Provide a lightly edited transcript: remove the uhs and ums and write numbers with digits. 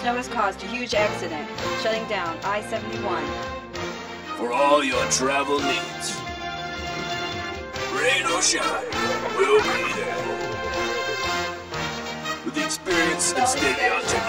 snow has caused a huge accident, shutting down I-71. For all your travel needs, rain or shine, we'll be there. With the experience and state-of-the-art